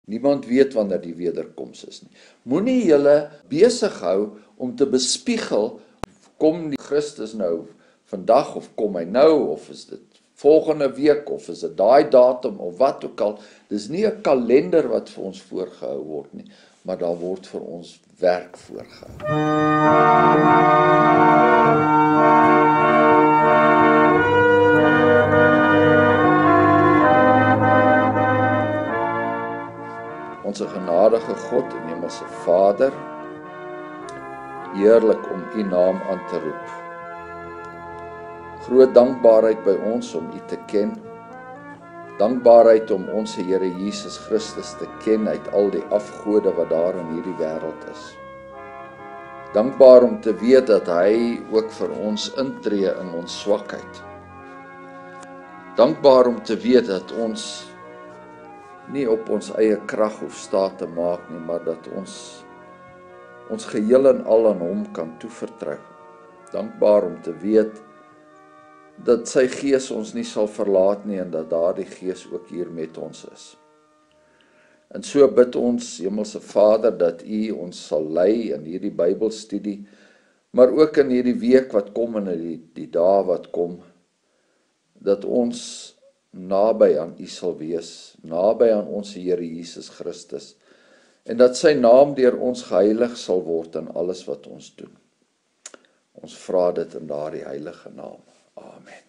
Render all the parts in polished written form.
Niemand weet wanneer die wederkoms is nie. Moenie julle besig hou om te bespiegel, kom die Christus nou vandag, of kom hy nou, of is dit volgende week, of is dit daai datum, of wat ook al. Dis nie 'n kalender wat vir ons voorgehou word nie, maar daar word vir ons werk voorgehou. Onse genadige God en Hemelse Vader, heerlik om U naam aan te roep. Groot dankbaarheid by ons om U te ken. Dankbaarheid om ons Here Jesus Christus te ken uit al die afgode wat daar in hierdie wêreld is. Dankbaar om te weet dat Hy ook vir ons intree in ons swakheid. Dankbaar om te weet dat ons nie op ons eie krag hoef staat te maak nie, maar dat ons geheel en al aan Hom kan toevertrou. Dankbaar om te weet dat Sy Gees ons nie sal verlaat nie en dat daardie Gees ook hier met ons is. En so bid ons, Hemelse Vader, dat U ons sal lei in hierdie Bybelstudie, maar ook in hierdie week wat kom en in die dae wat kom, dat ons naby aan U sal wees, naby aan ons Here Jesus Christus, en dat Sy naam deur ons geheilig sal word in alles wat ons doen. Ons vra dit in daardie heilige naam. Amen.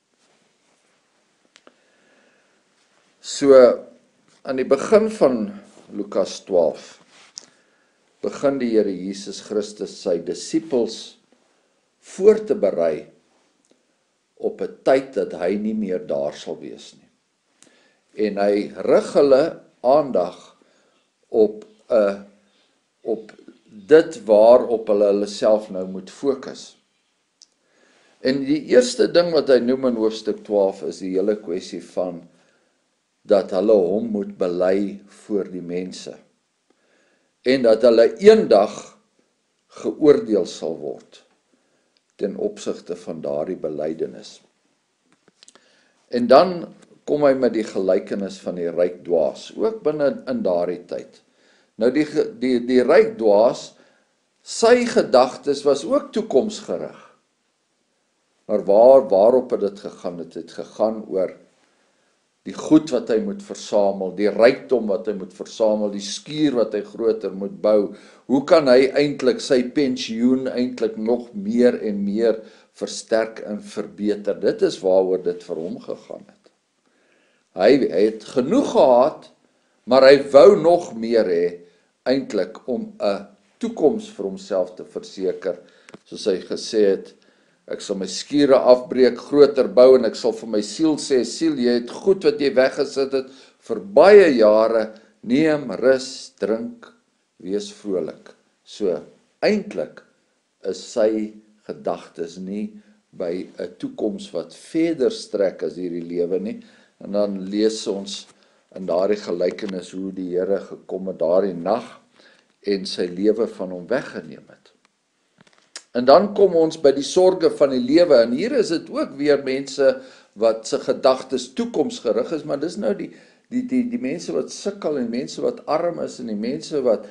So, aan die begin van Lukas 12, begin die Here Jesus Christus sy disippels voor te berei op 'n tyd dat hy nie meer daar sal wees nie. En hy rig hulle aandag op dit waarop hulle self nou moet fokus. En die eerste ding wat hy noem in hoofstuk 12 is die hele kwessie van dat hulle hom moet bely voor die mense. En dat hulle eendag geoordeel sal word ten opsigte van daardie belydenis. En dan kom hy met die gelykenis van die ryk dwaas, ook binne in daardie tyd. Nou die ryk dwaas, sy gedagtes was ook toekomsgerig. Maar waarop het dit gegaan? Het het gegaan oor die goed wat hy moet versamel, die rykdom wat hy moet versamel, die skuur wat hy groter moet bou. Hoe kan hy eintlik sy pensioen eintlik nog meer en meer versterk en verbeter? Dit is waaroor dit vir hom gegaan het. Hy het genoeg gehad, maar hy wou nog meer hê, eintlik om 'n toekoms vir homself te verseker, soos hy gesê het, ek sal my skure afbreek, groter bou, en ek sal vir my siel sê, siel, jy het goed wat jy weggesit het, vir baie jare, neem, rus, drink, wees vrolik. So, eintlik is sy gedagtes nie by 'n toekoms wat verder strek as hierdie lewe nie, en dan lees ons in daardie gelykenis hoe die Here gekom het daardie nag en sy lewe van hom weggeneem het. En dan kom ons by die sorge van die lewe, en hier is dit ook weer mense wat se gedagtes toekomsgerig is, maar dis nou die mense wat sukkel, en mense wat arm is, en die mense wat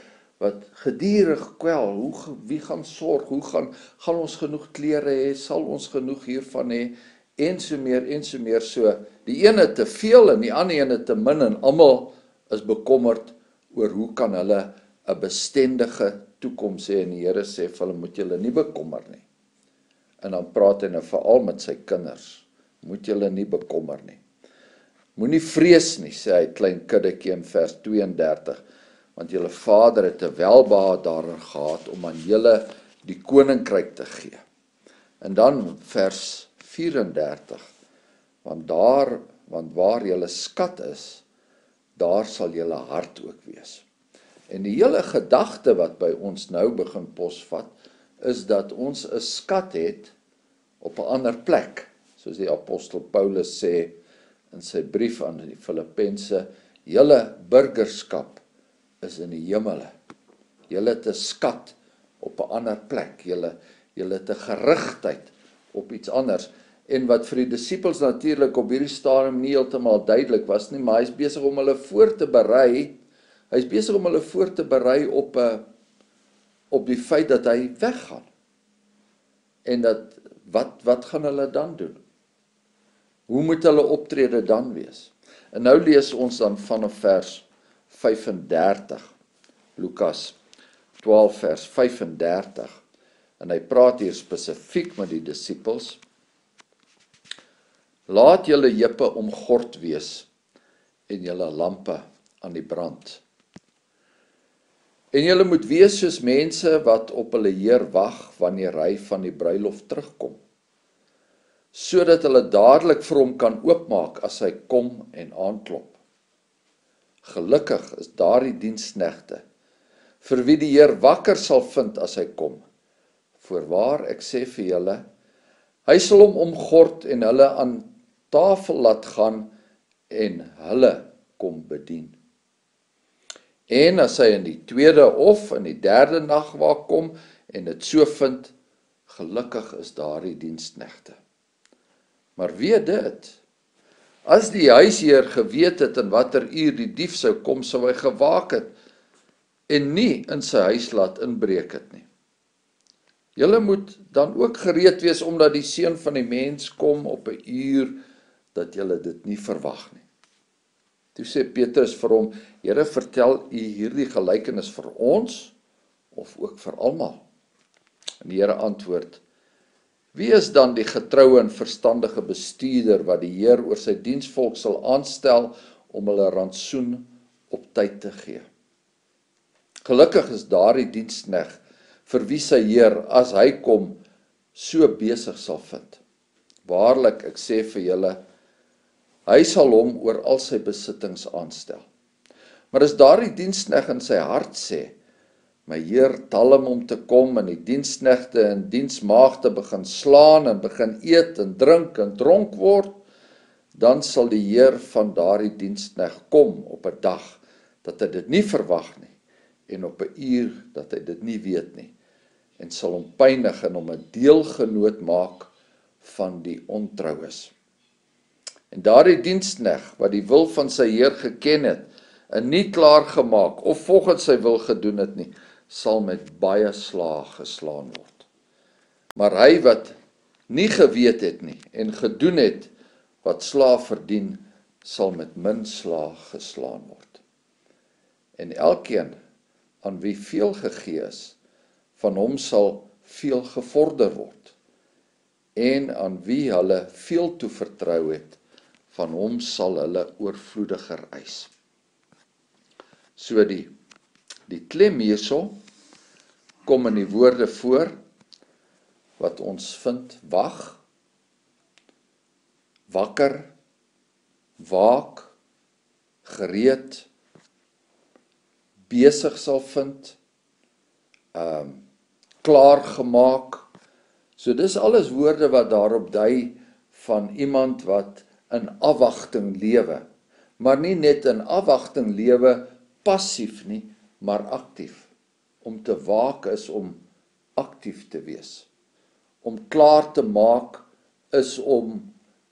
gedurig kwel, wie gaan sorg, hoe gaan ons genoeg klere hê, sal ons genoeg hiervan hê, en so meer, so die ene te veel en die ander ene te min, en almal is bekommerd oor hoe kan hulle 'n bestendige toekoms hê, en die Here sê vir hulle, moet julle nie bekommer nie. En dan praat hy nou veral met sy kinders, moet julle nie bekommer nie. Moenie vrees nie, sê hy klein kiddetjie in vers 32, want julle Vader het 'n welbehae daarin gehad om aan julle die koninkryk te gee. En dan vers 34, want waar julle skat is, daar sal julle hart ook wees. En die hele gedagte wat by ons nou begin posvat, is dat ons 'n skat het op 'n ander plek, soos die apostel Paulus sê in sy brief aan die Filippense, julle burgerskap is in die hemele. Julle het 'n skat op 'n ander plek, julle het 'n gerigtheid op iets anders. En wat vir die disippels natuurlik op hierdie stadium nie heeltemal duidelik was nie, maar hy is besig om hulle voor te berei. Hy is besig om hulle voor te berei op die feit dat hy weggaan. En dat, wat gaan hulle dan doen? Hoe moet hulle optrede dan wees? En nou lees ons dan vanaf vers 35, Lukas 12 vers 35, en hy praat hier spesifiek met die disippels. Laat julle heupe omgord wees en julle lampe aan die brand. En julle moet wees soos mense wat op hulle Heer wag wanneer hy van die bruilof terugkom, sodat hulle dadelik vir hom kan oopmaak as hy kom en aanklop. Gelukkig is daardie diensknegte, vir wie die Heer wakker sal vind as hy kom. Voorwaar, ek sê vir julle, hy sal hom omgord en hulle aan tafel laat gaan en hulle kom bedien. En as hy in die tweede of in die derde nag waar kom en dit so vind, gelukkig is daardie diensknegte. Maar weet dit, as die huisheer geweet het in watter uur die dief sou kom, sou hy gewaak het en nie in sy huis laat inbreek het nie. Julle moet dan ook gereed wees, omdat die seun van die mens kom op 'n uur dat julle dit nie verwag nie. Toe sê Petrus vir hom, Here, vertel u hierdie gelykenis vir ons of ook vir almal? En die Here antwoord, wie is dan die getroue en verstandige bestuurder wat die Heer oor sy diensvolk sal aanstel om hulle rantsoen op tyd te gee? Gelukkig is daardie diensknegt vir wie sy Heer, as hy kom, so besig sal vind. Waarlik, ek sê vir julle, hy sal hom oor al sy besittings aanstel. Maar as daardie diensknegt in sy hart sê, my Heer talm om te kom en die diensknegte en diensmaagde begin slaan en begin eet en drink en dronk word, dan sal die Heer van daardie diensknegt kom op 'n dag dat hy dit nie verwag nie en op 'n uur dat hy dit nie weet nie, en sal hom pynig en hom 'n deelgenoot maak van die ontroues. En daardie diensknegt wat die wil van sy Heer geken het en nie klaar gemaak of volgens sy wil gedoen het nie, sal met baie slaag geslaan word. Maar hy wat nie geweet het nie en gedoen het wat slaag verdien, sal met min slaag geslaan word. En elkeen aan wie veel gegee is, van hom sal veel gevorder word. En aan wie hulle veel toevertrou het, van hom sal hulle oorvloediger eis. So die klem hierso kom in die woorde voor wat ons vind: wag, wakker, waak, gereed, besig sal vind, klaargemaak. So dis alles woorde wat daarop dui van iemand wat in afwagting lewe, maar nie net in afwagting lewe passief nie, maar aktief. Om te waak is om aktief te wees. Om klaar te maak is om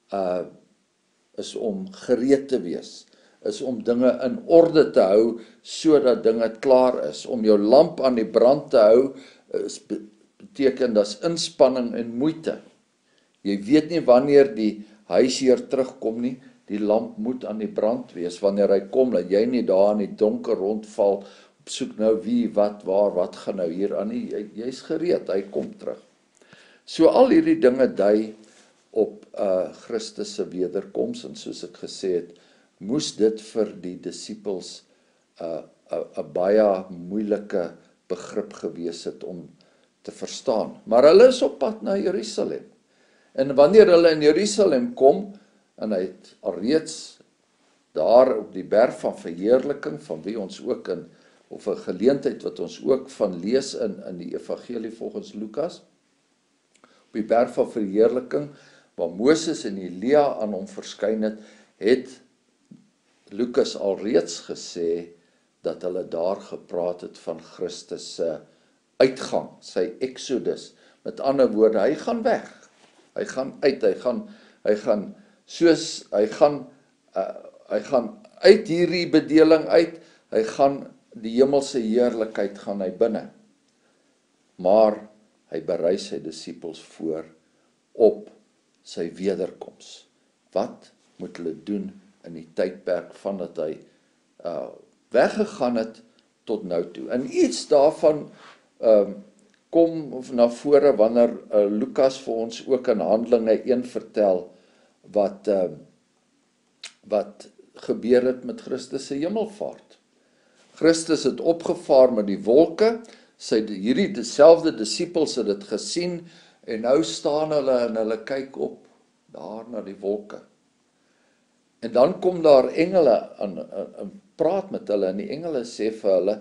gereed te wees, is om dinge in orde te hou sodat dinge klaar is. Om jou lamp aan die brand te hou beteken dat is inspanning en moeite. Jy weet nie wanneer die huisheer terugkom nie, die lamp moet aan die brand wees wanneer hy kom, dat jy nie daar in die donker rondval, op soek nou wie, wat, waar, wat gaan nou hier aan nie, jy's gereed, hy kom terug. So al hierdie dinge dui op Christus se wederkoms, en soos ek gesê het, moes dit vir die disippels 'n baie moeilike begrip gewees het om te verstaan. Maar hulle is op pad na Jerusalem. En wanneer hulle in Jerusalem kom, en hy het alreeds daar op die berg van verheerliking, van wie ons ook of 'n geleentheid wat ons ook van lees in die evangelie volgens Lukas, op die berg van verheerliking, waar Moses en Elia aan hom verskyn het Lukas alreeds gesê, dat hulle daar gepraat het van Christus se uitgang, sy exodus. Met ander woorde, hy gaan weg. Hy gaan uit, hy gaan uit hierdie bedeling uit, Hy gaan die hemelse heerlikheid gaan hy binne. Maar hy berei sy disippels voor op sy wederkoms. Wat moet hulle doen in die tydperk vandat hy weggegaan het tot nou toe? En iets daarvan kom na vore wanneer Lukas vir ons ook in Handelinge 1 vertel wat gebeur het met Christus se hemelvaart. Christus het opgevaar met die wolke, hierdie dieselfde disippels het dit gesien, en nou staan hulle en hulle kyk op daar na die wolke. En dan kom daar engele en praat met hulle, en die engele sê vir hulle,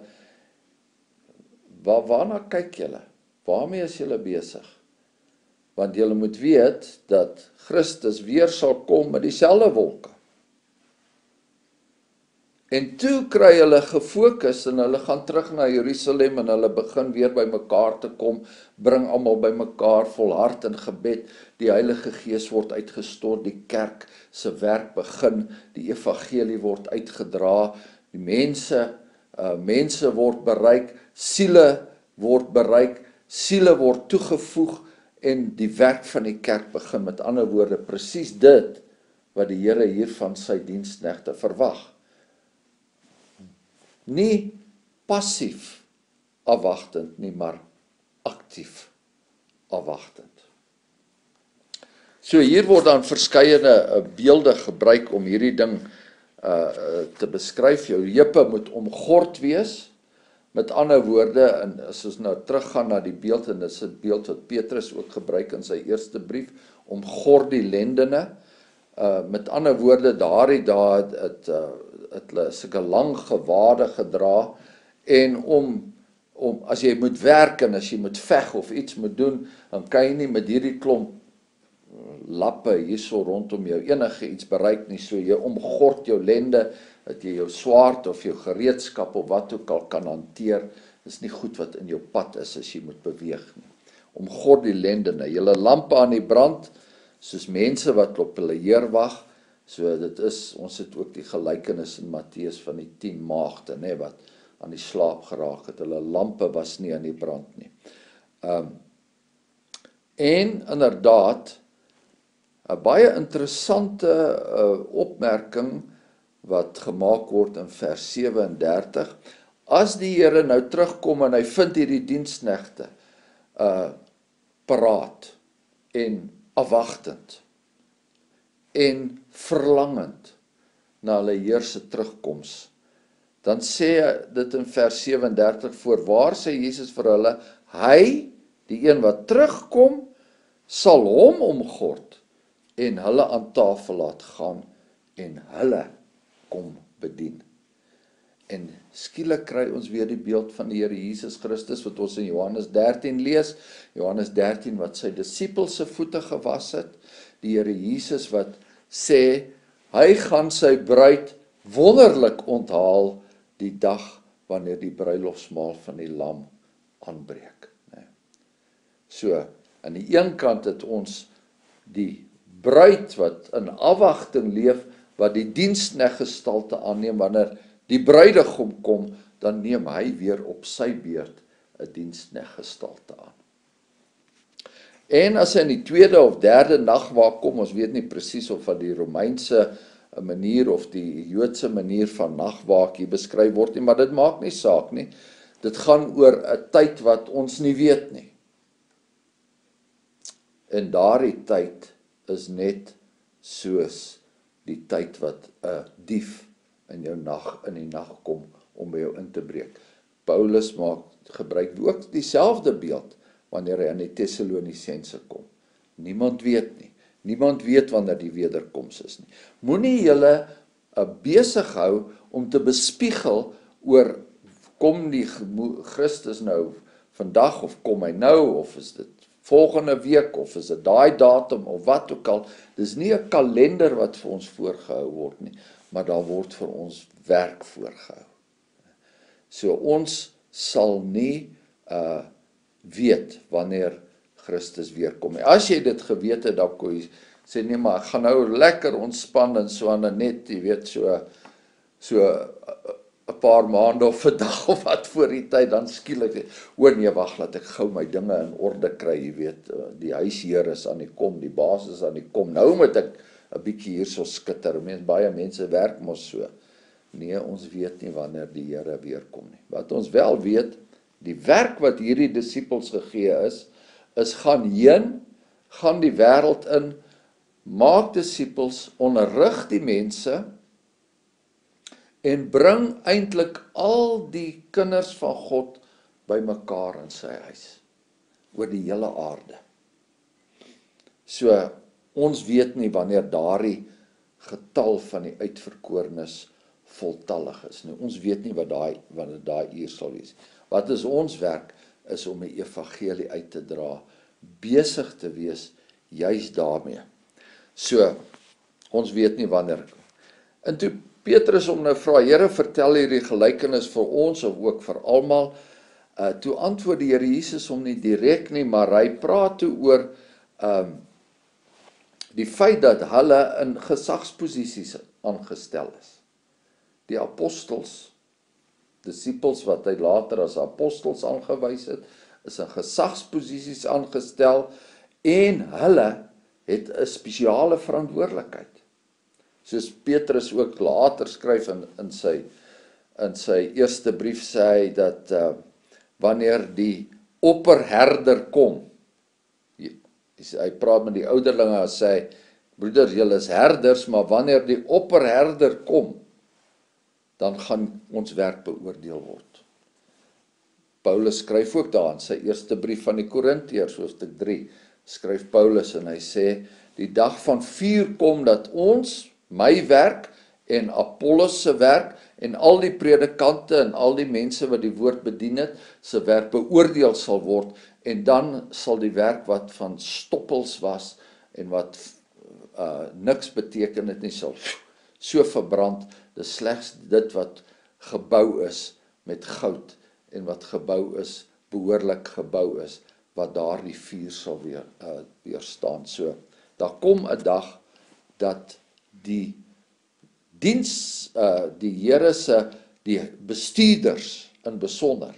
waarna kyk julle? Waarmee is julle besig? Want julle moet weet dat Christus weer sal kom met dieselfde wolke. En toe kry hulle gefokus en hulle gaan terug na Jerusalem en hulle begin weer by mekaar te kom, bring almal by mekaar volhard in gebed, die Heilige Gees word uitgestort, die kerk se werk begin, die evangelie word uitgedra, die mense word bereik, siele word bereik, siele word toegevoeg en die werk van die kerk begin. Met ander woorde, presies dit wat die Here hier van sy diensknegte verwag. Nie passief afwagtend nie, maar aktief afwagtend. So hier word dan verskeie beelde gebruik om hierdie ding te beskryf. Jou heupe moet omgord wees. Met ander woorde, en as ons nou teruggaan na die beeld, en dis 'n beeld wat Petrus ook gebruik in sy eerste brief, omgord die lendene. Met ander woorde, daardie dae het hulle sulke lang gewade gedra, en om as jy moet werk en as jy moet veg of iets moet doen, dan kan jy nie met hierdie klomp lappe hierso rondom jou enige iets bereik nie. So jy omgord jou lende, dat jy jou swaard of jou gereedskap of wat ook al kan hanteer. Dis nie goed wat in jou pad is as jy moet beweeg nie. Omgord die lendene, julle lampe aan die brand, soos mense wat op hulle Heer wag. So dit is, ons het ook die gelykenis in Matteus van die 10 maagde, nê, wat aan die slaap geraak het. Hulle lampe was nie aan die brand nie. En inderdaad, 'n baie interessante opmerking wat gemaak word in vers 37. As die Here nou terugkom en hy vind hierdie diensknegte paraat en afwagtend en verlangend na hulle Heer se terugkoms, dan sê dit in vers 37, voorwaar sê Jesus vir hulle, hy, die een wat terugkom, sal hom omgord en hulle aan tafel laat gaan en hulle kom bedien. En skielik kry ons weer die beeld van die Here Jesus Christus wat ons in Johannes 13 lees. Johannes 13 wat sy disippels se voete gewas het. Die Here Jesus wat sê, hy gaan sy bruid wonderlik onthaal die dag wanneer die bruilofsmaal van die lam aanbreek. So, aan die een kant het ons die bruid wat in afwagting leef, wat die diensknegtgestalte aanneem. Wanneer die bruidegom kom, dan neem hy weer op sy beurt 'n diensknegtgestalte aan. En as hy in die tweede of derde nagwaak kom, ons weet nie presies of van die Romeinse manier of die Joodse manier van nagwaak hier beskryf word nie, maar dit maak nie saak nie. Dit gaan oor 'n tyd wat ons nie weet nie. En daardie tyd is net soos die tyd wat 'n dief in die nag kom om by jou in te breek. Paulus gebruik ook dieselfde beeld wanneer hy aan die Tessalonisense kom. Niemand weet nie. Niemand weet wanneer die wederkoms is nie. Moenie julle besig hou om te bespiegel oor, kom die Christus nou vandag, of kom hy nou, of is dit volgende week, of is dit daai datum, of wat ook al. Dis nie 'n kalender wat vir ons voorgehou word nie, maar daar word vir ons werk voorgehou. So ons sal nie weet wanneer Christus weer kom. As jy dit geweet het, dan kon jy sê, nee, maar ek gaan nou lekker ontspan en so aan, net, jy weet, so 'n paar maande of 'n dag of wat voor die tyd, dan skielik, nee, wag, laat ek gou my dinge in orde kry, jy weet, die huisheer is aan die kom, die baas is aan die kom, nou moet ek 'n bietjie hierso skitter. Baie mense werk mos so. Nee, ons weet nie wanneer die Here weer kom nie. Wat ons wel weet, die werk wat hierdie disippels gegee is gaan heen, gaan die wêreld in, maak disippels, onderrig die mense, en bring eintlik al die kinders van God bymekaar in sy huis, oor die hele aarde. So, ons weet nie wanneer daardie getal van die uitverkorenes voltallig is nie. Ons weet nie wanneer daai uur sal wees. Wat is ons werk, is om die evangelie uit te dra, besig te wees, juis daarmee. So, ons weet nie wanneer. En toe Petrus hom nou vra, Here, vertel hierdie gelykenis vir ons, of ook vir almal, toe antwoord die Here Jesus hom nie direk nie, maar hy praat toe oor die feit dat hulle in gesagsposisies aangestel is. Die apostels, disippels wat hy later as apostels aangewys het, is in gesagsposisies aangestel, en hulle het 'n spesiale verantwoordelikheid. Soos Petrus ook later skryf in sy eerste brief, sê hy dat wanneer die opperherder kom, hy praat met die ouderlinge en sê, broeders, julle is herders, maar wanneer die opperherder kom, dan gaan ons werk beoordeel word. Paulus skryf ook daar in sy eerste brief van die Korintiërs, hoofstuk 3, skryf Paulus en hy sê, die dag van vuur kom dat ons, my werk en Apollos se werk en al die predikante en al die mense wat die woord bedien het, se werk beoordeel sal word, en dan sal die werk wat van stoppels was en wat niks beteken het nie, sal so verbrand. Dis slegs dit wat gebou is met goud en wat gebou is, behoorlik gebou is, wat daardie vuur sal weerstaan. So, daar kom 'n dag dat die diens, die Here se, die bestuurders in besonder,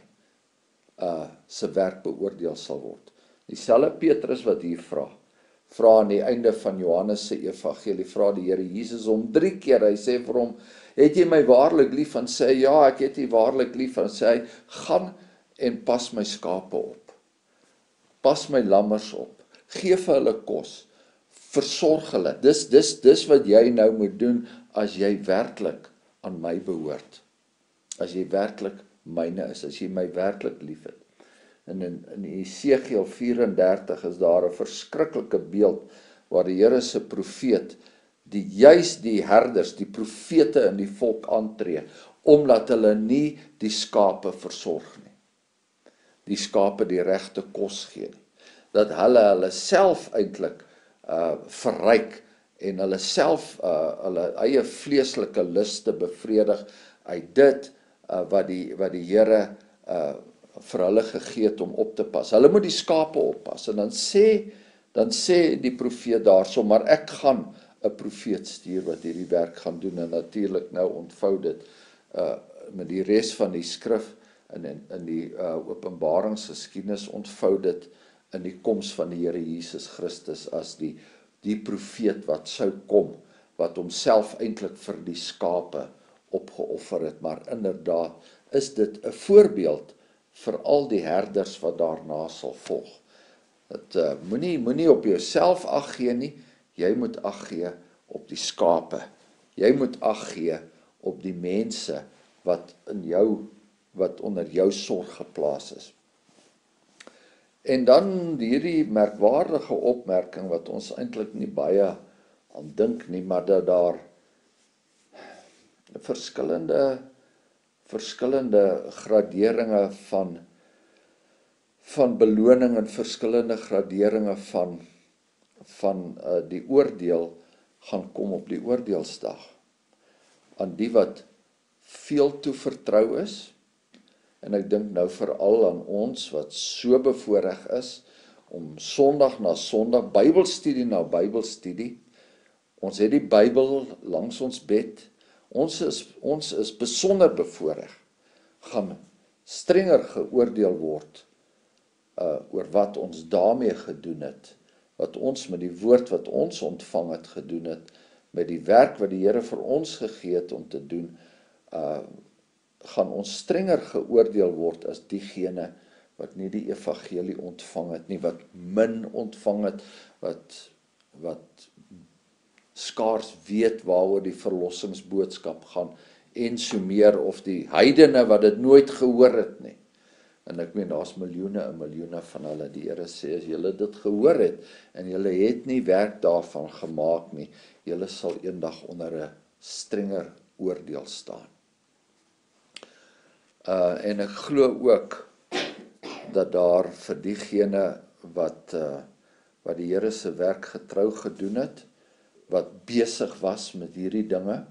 se werk beoordeel sal word. Dieselfde Petrus wat hier vra aan die einde van Johannes se evangelie, vra die Here Jesus om 3 keer, hy sê vir hom, het jy my waarlik lief? En sê, ja, ek het jy waarlik lief. En sê hy, gaan en pas my skape op, pas my lammers op, geef hulle kos, versorg hulle. Dis wat jy nou moet doen, as jy werklik aan my behoort, as jy werklik myne is, as jy my werklik lief het. En in Esegiel 34 is daar 'n verskriklike beeld, waar die Here se profeet, juis die herders, die profete in die volk aantree, omdat hulle nie die skape versorg nie, die skape die regte kos gee nie, dat hulle self eintlik verryk, en hulle self, hulle eie vleeslike luste bevredig, uit dit, wat die Here vir hulle gegee het om op te pas. Hulle moet die skape oppas, en dan sê die profeet daarso, maar ek gaan 'n profeet stuur wat hierdie werk gaan doen, en natuurlik nou ontvou dit met die res van die skrif, in die openbaringsgeskiedenis ontvou dit in die koms van die Here Jesus Christus, as die profeet wat sou kom, wat homself eintlik vir die skape opgeoffer het, maar inderdaad is dit 'n voorbeeld vir al die herders wat daarna sal volg. Dat moenie op jouself ag gee nie, jy moet ag gee op die skape. Jy moet ag gee op die mense wat onder jou sorg geplaas is. En dan hierdie merkwaardige opmerking wat ons eintlik nie baie aan dink nie, maar dat daar verskillende graderinge van beloning en verskillende graderinge van die oordeel gaan kom op die oordeelsdag. Aan die wat veel toe vertrou is, en ek dink nou veral aan ons wat so bevoorreg is, om Sondag na Sondag, Bybelstudie na Bybelstudie, ons het die Bybel langs ons bed, Ons is besonder bevoordeel, gaan strenger geoordeel word oor wat ons daarmee gedoen het, wat ons met die woord wat ons ontvang het gedoen het, met die werk wat die Here vir ons gegee het om te doen, gaan ons strenger geoordeel word as diegene wat nie die evangelie ontvang het nie, wat min ontvang het, wat skaars weet waaroor die verlossingsboodskap gaan, en so meer, of die heidene wat dit nooit gehoor het nie. En ek meen, daar's miljoene en miljoene van hulle. Die Here sê, as julle dit gehoor het, en julle het nie werk daarvan gemaak nie, julle sal eendag onder 'n strenger oordeel staan. En ek glo ook, dat daar vir diegene wat die Here se werk getrou gedoen het, wat besig was met hierdie dinge,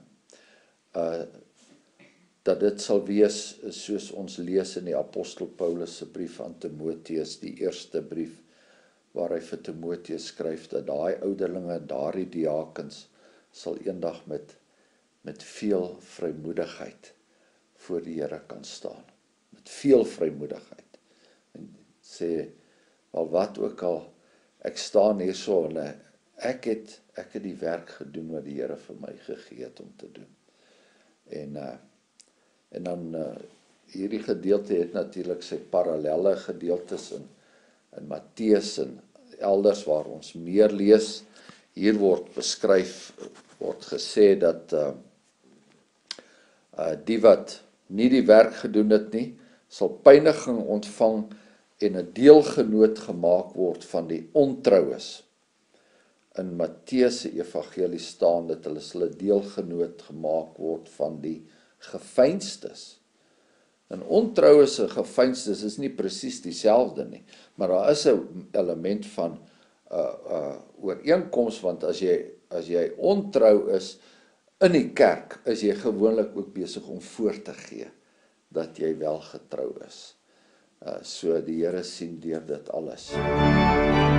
dat dit sal wees, soos ons lees in die apostel Paulus se brief aan Timoteus, die eerste brief, waar hy vir Timoteus skryf, dat daai ouderlinge, daardie diakens, sal eendag met veel vrymoedigheid voor die Here kan staan. Met veel vrymoedigheid. En sê, al wat ook al, ek staan hier so, en ek het die werk gedoen wat die Here vir my gegee het om te doen. En dan hierdie gedeelte het natuurlik sy parallelle gedeeltes in Matteus en elders waar ons meer lees. Hier word beskryf, word gesê dat die wat nie die werk gedoen het nie, sal pyniging ontvang en 'n deelgenoot gemaak word van die ontroues. In Matteus se evangelie staan dat hulle sal 'n deelgenoot gemaak word van die geveinstes. En ontroues en geveinstes is nie presies dieselfde nie, maar daar is 'n element van ooreenkoms, want as jy ontrou is in die kerk, is jy gewoonlik ook besig om voor te gee dat jy wel getrou is. So die Here sien deur dit alles.